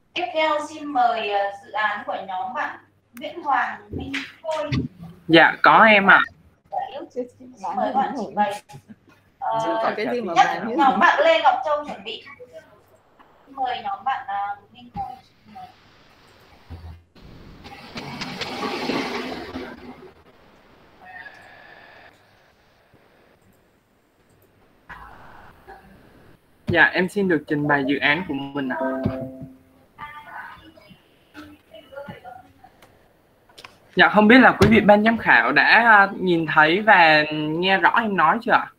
Tiếp theo xin mời dự án của nhóm bạn Nguyễn Hoàng Minh Khôi. Dạ có em ạ. Xin mời bạn trình bày. Cái gì mà nhóm bạn Lê Ngọc Châu chuẩn bị. Mời nhóm bạn Minh Khôi. Dạ em xin được trình bày dự án của mình ạ. Dạ không biết là quý vị ban giám khảo đã nhìn thấy và nghe rõ em nói chưa ạ?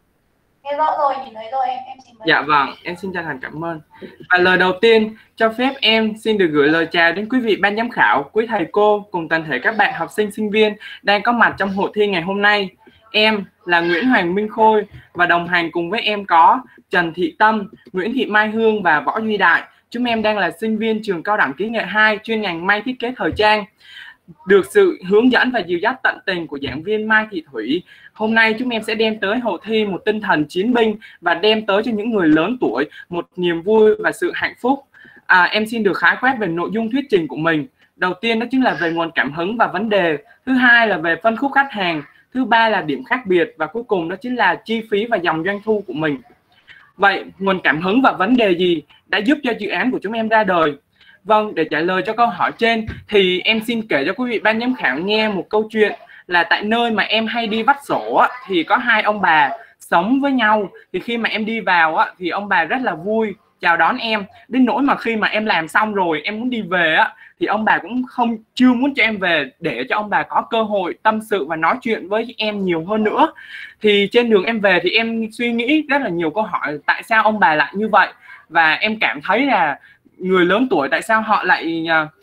Nghe rõ rồi, nhìn thấy rồi em xin mời. Dạ vâng, em xin chân thành cảm ơn. Và lời đầu tiên cho phép em xin được gửi lời chào đến quý vị ban giám khảo, quý thầy cô cùng toàn thể các bạn học sinh sinh viên đang có mặt trong hội thi ngày hôm nay. Em là Nguyễn Hoàng Minh Khôi và đồng hành cùng với em có Trần Thị Tâm, Nguyễn Thị Mai Hương và Võ Duy Đại. Chúng em đang là sinh viên trường Cao đẳng Kỹ nghệ 2 chuyên ngành may thiết kế thời trang. Được sự hướng dẫn và dìu dắt tận tình của giảng viên Mai Thị Thủy, hôm nay chúng em sẽ đem tới hội thi một tinh thần chiến binh và đem tới cho những người lớn tuổi một niềm vui và sự hạnh phúc. Em xin được khái quát về nội dung thuyết trình của mình. Đầu tiên đó chính là về nguồn cảm hứng và vấn đề. Thứ hai là về phân khúc khách hàng. Thứ ba là điểm khác biệt. Và cuối cùng đó chính là chi phí và dòng doanh thu của mình. Vậy nguồn cảm hứng và vấn đề gì đã giúp cho dự án của chúng em ra đời? Vâng, để trả lời cho câu hỏi trên thì em xin kể cho quý vị ban giám khảo nghe một câu chuyện là tại nơi mà em hay đi vắt sổ thì có hai ông bà sống với nhau. Thì khi mà em đi vào thì ông bà rất là vui chào đón em, đến nỗi mà khi mà em làm xong rồi em muốn đi về thì ông bà cũng chưa muốn cho em về để cho ông bà có cơ hội tâm sự và nói chuyện với em nhiều hơn nữa. Thì trên đường em về thì em suy nghĩ rất là nhiều câu hỏi tại sao ông bà lại như vậy, và em cảm thấy là người lớn tuổi tại sao họ lại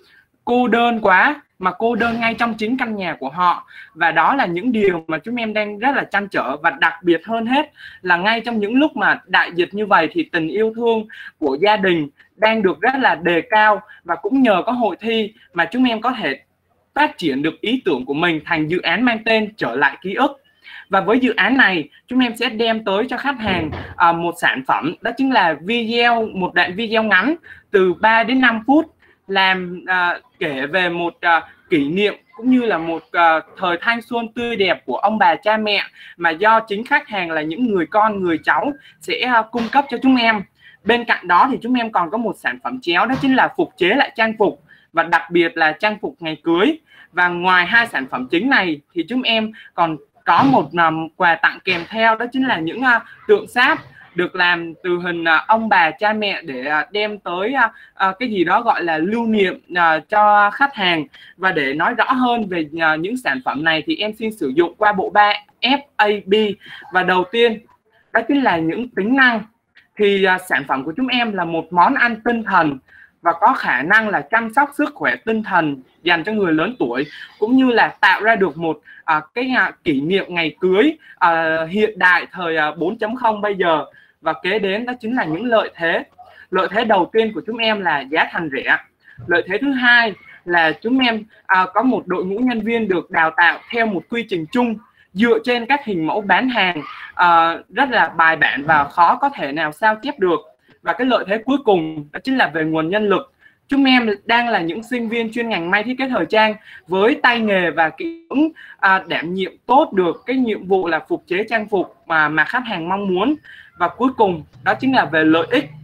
cô đơn quá, mà cô đơn ngay trong chính căn nhà của họ. Và đó là những điều mà chúng em đang rất là trăn trở. Và đặc biệt hơn hết là ngay trong những lúc mà đại dịch như vậy thì tình yêu thương của gia đình đang được rất là đề cao. Và cũng nhờ có hội thi mà chúng em có thể phát triển được ý tưởng của mình thành dự án mang tên Trở lại ký ức. Và với dự án này chúng em sẽ đem tới cho khách hàng một sản phẩm, đó chính là một đoạn video ngắn từ 3 đến 5 phút làm kể về một kỷ niệm cũng như là một thời thanh xuân tươi đẹp của ông bà cha mẹ mà do chính khách hàng là những người con người cháu sẽ cung cấp cho chúng em. Bên cạnh đó thì chúng em còn có một sản phẩm chéo, đó chính là phục chế lại trang phục, và đặc biệt là trang phục ngày cưới. Và ngoài hai sản phẩm chính này thì chúng em còn có một quà tặng kèm theo, đó chính là những tượng sáp được làm từ hình ông bà cha mẹ để đem tới cái gì đó gọi là lưu niệm cho khách hàng. Và để nói rõ hơn về những sản phẩm này thì em xin sử dụng qua bộ ba FAB. Và đầu tiên đó chính là những tính năng. Thì sản phẩm của chúng em là một món ăn tinh thần và có khả năng là chăm sóc sức khỏe tinh thần dành cho người lớn tuổi, cũng như là tạo ra được một kỷ niệm ngày cưới hiện đại thời 4.0 bây giờ. Và kế đến đó chính là những lợi thế. Lợi thế đầu tiên của chúng em là giá thành rẻ. Lợi thế thứ hai là chúng em có một đội ngũ nhân viên được đào tạo theo một quy trình chung dựa trên các hình mẫu bán hàng rất là bài bản và khó có thể nào sao chép được. Và cái lợi thế cuối cùng đó chính là về nguồn nhân lực. Chúng em đang là những sinh viên chuyên ngành may thiết kế thời trang với tay nghề và kỹ năng đảm nhiệm tốt được cái nhiệm vụ là phục chế trang phục mà khách hàng mong muốn. Và cuối cùng đó chính là về lợi ích.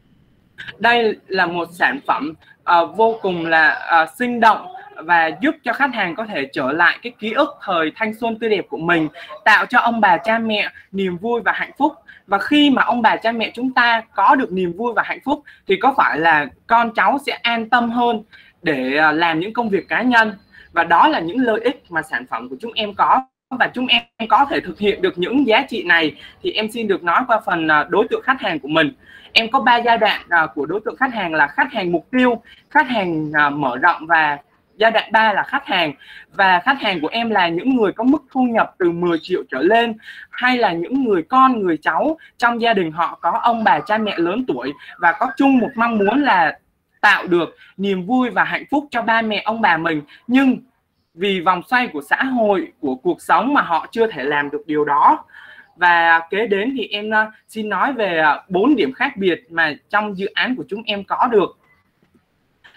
Đây là một sản phẩm vô cùng là sinh động và giúp cho khách hàng có thể trở lại cái ký ức thời thanh xuân tươi đẹp của mình, tạo cho ông bà cha mẹ niềm vui và hạnh phúc. Và khi mà ông bà cha mẹ chúng ta có được niềm vui và hạnh phúc thì có phải là con cháu sẽ an tâm hơn để làm những công việc cá nhân. Và đó là những lợi ích mà sản phẩm của chúng em có. Và chúng em có thể thực hiện được những giá trị này thì em xin được nói qua phần đối tượng khách hàng của mình. Em có 3 giai đoạn của đối tượng khách hàng là khách hàng mục tiêu, khách hàng mở rộng và giai đoạn 3 là khách hàng. Và khách hàng của em là những người có mức thu nhập từ 10 triệu trở lên, hay là những người con, người cháu trong gia đình họ có ông bà cha mẹ lớn tuổi và có chung một mong muốn là tạo được niềm vui và hạnh phúc cho ba mẹ ông bà mình, nhưng vì vòng xoay của xã hội, của cuộc sống mà họ chưa thể làm được điều đó. Và kế đến thì em xin nói về 4 điểm khác biệt mà trong dự án của chúng em có được.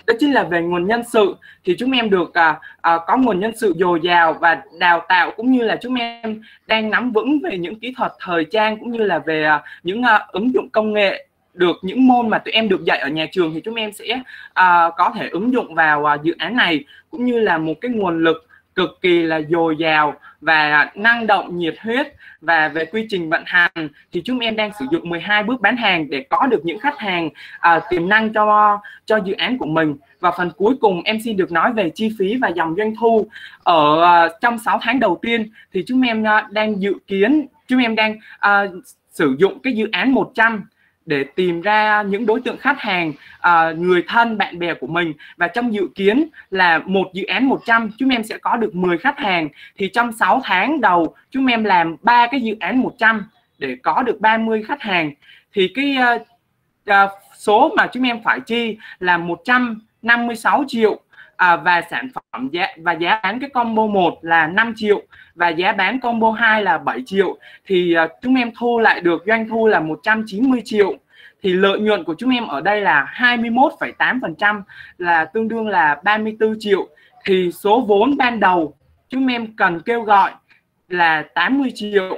đó chính là về nguồn nhân sự. Thì chúng em được có nguồn nhân sự dồi dào và đào tạo, cũng như là chúng em đang nắm vững về những kỹ thuật thời trang, cũng như là về những ứng dụng công nghệ. Được những môn mà tụi em được dạy ở nhà trường thì chúng em sẽ có thể ứng dụng vào dự án này, cũng như là một cái nguồn lực cực kỳ là dồi dào và năng động, nhiệt huyết. Và về quy trình vận hành thì chúng em đang sử dụng 12 bước bán hàng để có được những khách hàng tiềm năng cho dự án của mình. Và phần cuối cùng em xin được nói về chi phí và dòng doanh thu. Ở trong 6 tháng đầu tiên thì chúng em đang dự kiến, chúng em đang sử dụng cái dự án 100 để tìm ra những đối tượng khách hàng, người thân, bạn bè của mình. Và trong dự kiến là một dự án 100 chúng em sẽ có được 10 khách hàng. Thì trong 6 tháng đầu chúng em làm 3 cái dự án 100 để có được 30 khách hàng. Thì cái số mà chúng em phải chi là 156 triệu. Và sản phẩm giá bán cái combo 1 là 5 triệu và giá bán combo 2 là 7 triệu. Thì chúng em thu lại được doanh thu là 190 triệu. Thì lợi nhuận của chúng em ở đây là 21,8%, là tương đương là 34 triệu. Thì số vốn ban đầu chúng em cần kêu gọi là 80 triệu.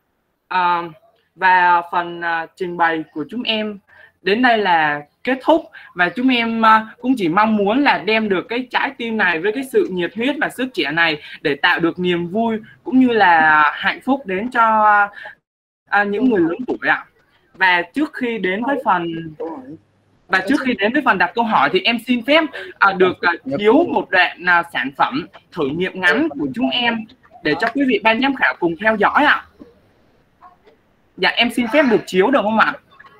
Và phần trình bày của chúng em đến đây là kết thúc. Và chúng em cũng chỉ mong muốn là đem được cái trái tim này với cái sự nhiệt huyết và sức trẻ này để tạo được niềm vui cũng như là hạnh phúc đến cho những người lớn tuổi ạ. Và trước khi đến với phần đặt câu hỏi thì em xin phép được chiếu một đoạn sản phẩm thử nghiệm ngắn của chúng em để cho quý vị ban giám khảo cùng theo dõi ạ. Dạ em xin phép được chiếu được không ạ?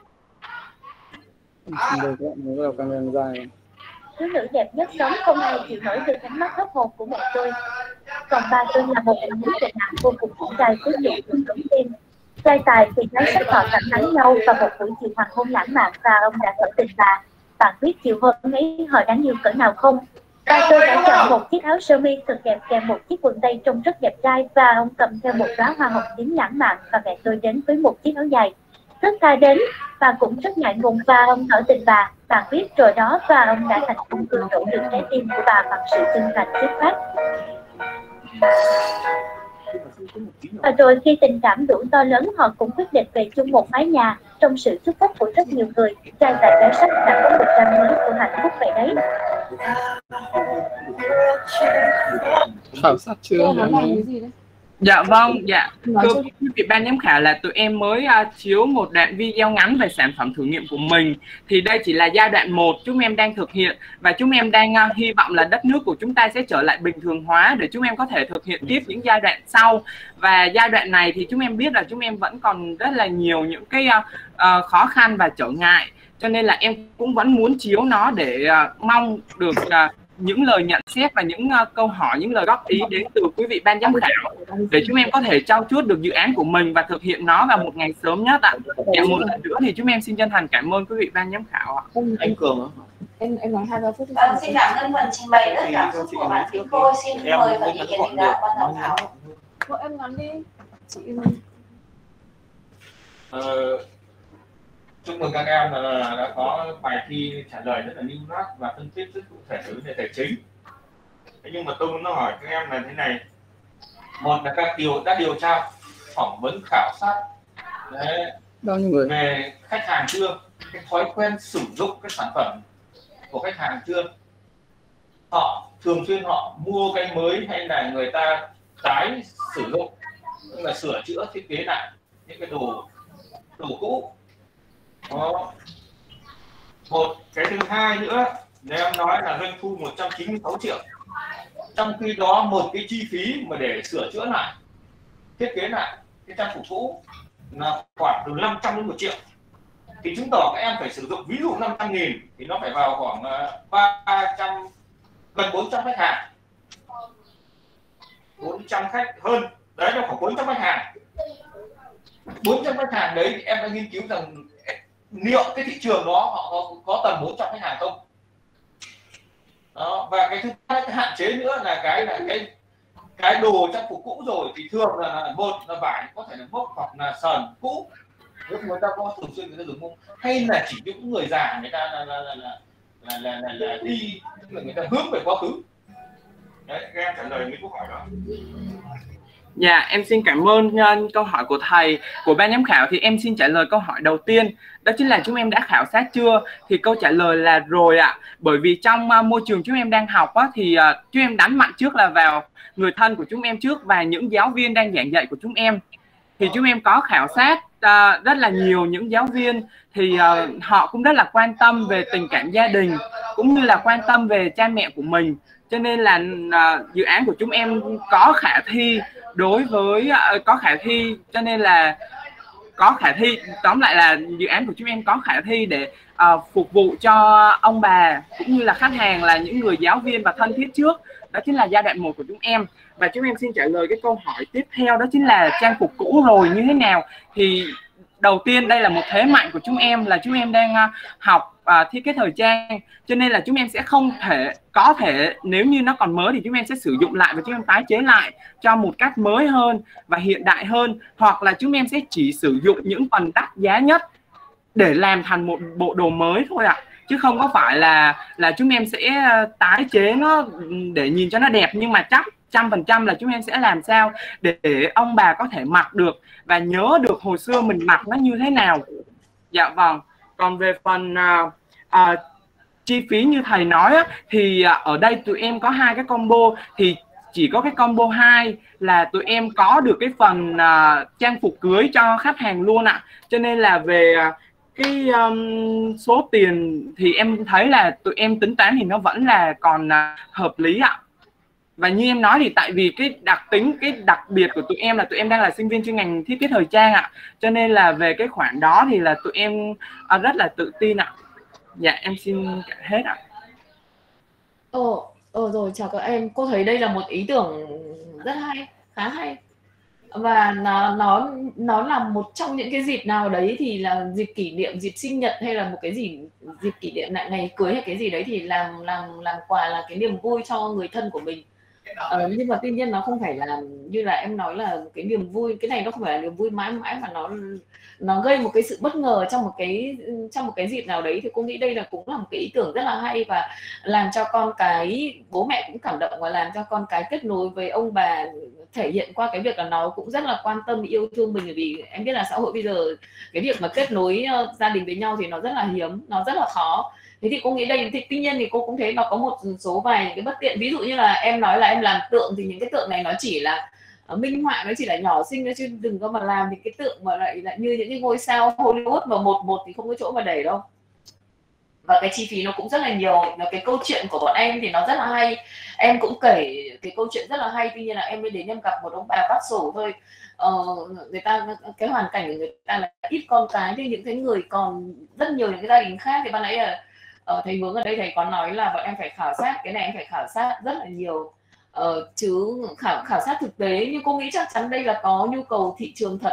Thiếu nữ đẹp nhất sống không ai chịu nổi từ ánh mắt hấp hồn của mẹ tôi. Còn ba tôi là một phụ nữ tệ nạn vô cùng vĩ đại với nhiều thương cống tim. Trai tài thì thấy sắc họ cảm nắng nhau và một buổi chiều hoàng hôn lãng mạn và ông đã tỏ tình bà. Bạn biết chiều hôm ấy họ đáng yêu cỡ nào không? Ba tôi đã chọn một chiếc áo sơ mi thật đẹp kèm một chiếc quần tây trông rất đẹp trai và ông cầm theo một đóa hoa hồng tím lãng mạn và mẹ tôi đến với một chiếc áo dài. Rất tha đến và cũng rất ngại ngùng và ông tỏ tình bà. Bạn biết rồi đó và ông đã thành công cương đổ được trái tim của bà bằng sự chân thành chất phát. Và rồi khi tình cảm đủ to lớn họ cũng quyết định về chung một mái nhà. Trong sự chúc phúc của rất nhiều người, trai tài gái sắc đã có một trang mới của hạnh phúc vậy đấy. Khảo sát chưa? Dạ vâng, dạ. Thưa quý vị ban giám khảo, là tụi em mới chiếu một đoạn video ngắn về sản phẩm thử nghiệm của mình. Thì đây chỉ là giai đoạn 1 chúng em đang thực hiện và chúng em đang hy vọng là đất nước của chúng ta sẽ trở lại bình thường hóa để chúng em có thể thực hiện tiếp những giai đoạn sau. Và giai đoạn này thì chúng em biết là chúng em vẫn còn rất là nhiều những cái khó khăn và trở ngại. Cho nên là em cũng vẫn muốn chiếu nó để mong được những lời nhận xét và những câu hỏi, những lời góp ý đến từ quý vị ban giám khảo để chúng em có thể trau chuốt được dự án của mình và thực hiện nó vào một ngày sớm nhất ạ. Một lần nữa thì chúng em xin chân thành cảm ơn quý vị ban giám khảo ạ. Anh Cường Em nói 2-3 phút. Xin cảm ơn phần trình bày rất cảm xúc của bạn Thúy Cô. Xin mời phần ý kiến đánh giá của ban giám khảo. Em nói đi. Chị chúc mừng các em là đã có bài thi trả lời rất là lưu loát và phân tích rất cụ thể đối với đề tài chính. Thế nhưng mà tôi muốn hỏi các em là thế này: một là các đã điều tra phỏng vấn khảo sát bao nhiêu người về khách hàng chưa, cái thói quen sử dụng cái sản phẩm của khách hàng chưa, họ thường xuyên họ mua cái mới hay là người ta tái sử dụng, tức là sửa chữa thiết kế lại những cái đồ cũ. Đó. Một cái thứ hai nữa, nếu em nói là doanh thu 196 triệu, trong khi đó một cái chi phí mà để sửa chữa lại, thiết kế lại cái trang phục cũ là khoảng từ 500 đến 1 triệu, thì chứng tỏ các em phải sử dụng ví dụ 500.000 thì nó phải vào khoảng 300, gần 400 khách hàng, 400 khách hơn đấy, nó khoảng 400 khách hàng. 400 khách hàng đấy thì em đã nghiên cứu rằng liệu cái thị trường đó họ có tầm 400 khách hàng không. Đó. Và cái thứ hai, cái hạn chế nữa là cái đồ trang phục cũ rồi thì thường là một là vải có thể là mốc hoặc là sờn cũ, nếu người ta có thường xuyên người ta dùng không, hay là chỉ những người già người ta là đi, tức là người ta hướng về quá khứ. Đấy, các em trả lời mấy câu hỏi đó. Dạ, em xin cảm ơn câu hỏi của thầy, của ban giám khảo. Thì em xin trả lời câu hỏi đầu tiên, đó chính là chúng em đã khảo sát chưa? Thì câu trả lời là rồi ạ. Bởi vì trong môi trường chúng em đang học á, thì chúng em đánh mạnh trước là vào người thân của chúng em trước và những giáo viên đang giảng dạy của chúng em. Thì chúng em có khảo sát rất là nhiều những giáo viên, thì họ cũng rất là quan tâm về tình cảm gia đình cũng như là quan tâm về cha mẹ của mình. Cho nên là dự án của chúng em có khả thi, đối với có khả thi, cho nên là có khả thi. Tóm lại là dự án của chúng em có khả thi để phục vụ cho ông bà cũng như là khách hàng là những người giáo viên và thân thiết trước. Đó chính là giai đoạn 1 của chúng em. Và chúng em xin trả lời cái câu hỏi tiếp theo, đó chính là trang phục cũ rồi như thế nào. Thì đầu tiên đây là một thế mạnh của chúng em, là chúng em đang học thiết kế thời trang, cho nên là chúng em sẽ không thể, có thể nếu như nó còn mới thì chúng em sẽ sử dụng lại và chúng em tái chế lại cho một cách mới hơn và hiện đại hơn, hoặc là chúng em sẽ chỉ sử dụng những phần đắt giá nhất để làm thành một bộ đồ mới thôi ạ. Chứ không có phải là chúng em sẽ tái chế nó để nhìn cho nó đẹp, nhưng mà chắc 100% là chúng em sẽ làm sao để ông bà có thể mặc được và nhớ được hồi xưa mình mặc nó như thế nào. Dạ vâng. Còn về phần chi phí như thầy nói á, thì ở đây tụi em có 2 cái combo. Thì chỉ có cái combo 2 là tụi em có được cái phần trang phục cưới cho khách hàng luôn ạ. Cho nên là về cái số tiền thì em thấy là tụi em tính toán thì nó vẫn là còn hợp lý ạ. Và như em nói thì tại vì cái đặc tính, cái đặc biệt của tụi em là tụi em đang là sinh viên chuyên ngành thiết kế thời trang ạ. Cho nên là về cái khoản đó thì là tụi em rất là tự tin ạ. Dạ em xin hết ạ. Rồi, chào các em. Cô thấy đây là một ý tưởng rất hay, khá hay. Và nó là một trong những cái dịp nào đấy, thì là dịp kỷ niệm, dịp sinh nhật hay là một cái gì, dịp kỷ niệm lại ngày cưới hay cái gì đấy, thì làm quà là cái niềm vui cho người thân của mình. Nhưng mà tuy nhiên nó không phải là như là em nói là cái niềm vui, cái này nó không phải là niềm vui mãi mãi, mà nó gây một cái sự bất ngờ trong một cái dịp nào đấy. Thì cô nghĩ đây là cũng là một cái ý tưởng rất là hay, và làm cho con cái, bố mẹ cũng cảm động, và làm cho con cái kết nối với ông bà, thể hiện qua cái việc là nó cũng rất là quan tâm, yêu thương mình. Bởi vì em biết là xã hội bây giờ cái việc mà kết nối gia đình với nhau thì nó rất là hiếm, nó rất là khó. Thế thì cô nghĩ đây, thì tuy nhiên thì cô cũng thấy nó có một số vài những cái bất tiện. Ví dụ như là em nói là em làm tượng, thì những cái tượng này nó chỉ là minh họa, nó chỉ là nhỏ xinh thôi, chứ đừng có mà làm những cái tượng mà lại như những cái ngôi sao Hollywood mà một thì không có chỗ mà để đâu. Và cái chi phí nó cũng rất là nhiều. Và cái câu chuyện của bọn em thì nó rất là hay, em cũng kể cái câu chuyện rất là hay. Tuy nhiên là em mới đến em gặp một ông bà bác sổ thôi. Người ta, cái hoàn cảnh của người ta là ít con cái, thì những cái người còn rất nhiều những cái gia đình khác. Thì ban nãy là thầy Hướng ở đây thầy có nói là bọn em phải khảo sát, cái này em phải khảo sát rất là nhiều, chứ khảo sát thực tế. Nhưng cô nghĩ chắc chắn đây là có nhu cầu thị trường thật,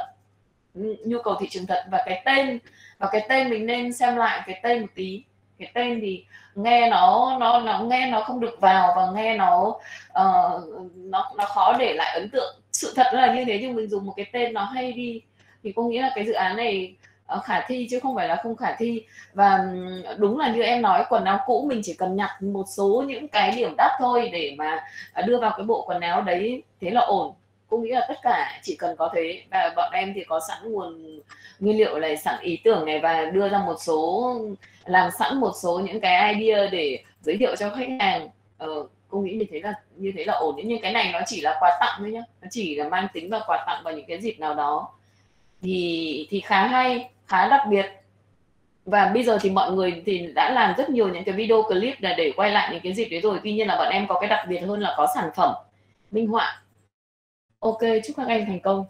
và cái tên mình nên xem lại cái tên một tí. Cái tên thì nghe nó không được vào, và nghe nó khó để lại ấn tượng. Sự thật là như thế, nhưng mình dùng một cái tên nó hay đi, thì cô nghĩ là cái dự án này khả thi chứ không phải là không khả thi. Và đúng là như em nói, quần áo cũ mình chỉ cần nhặt một số những cái điểm đắt thôi để mà đưa vào cái bộ quần áo đấy, thế là ổn. Cô nghĩ là tất cả chỉ cần có thế. Và bọn em thì có sẵn nguồn nguyên liệu này, sẵn ý tưởng này, và đưa ra làm sẵn một số những cái idea để giới thiệu cho khách hàng. Cô nghĩ như thế là ổn. Nhưng cái này nó chỉ là quà tặng thôi nhá, nó chỉ là mang tính là quà tặng vào những cái dịp nào đó, thì khá hay, khá đặc biệt. Và bây giờ thì mọi người thì đã làm rất nhiều những cái video clip là để quay lại những cái dịp đấy rồi. Tuy nhiên là bọn em có cái đặc biệt hơn là có sản phẩm minh họa. Ok, chúc các anh thành công.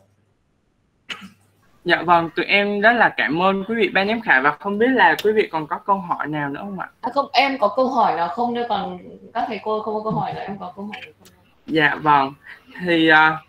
Dạ vâng, tụi em rất là cảm ơn quý vị ban giám khảo. Và không biết là quý vị còn có câu hỏi nào nữa không ạ? Không, em có câu hỏi nào không? Nếu còn các thầy cô không có câu hỏi nữa, em có câu hỏi nào không? Dạ vâng, thì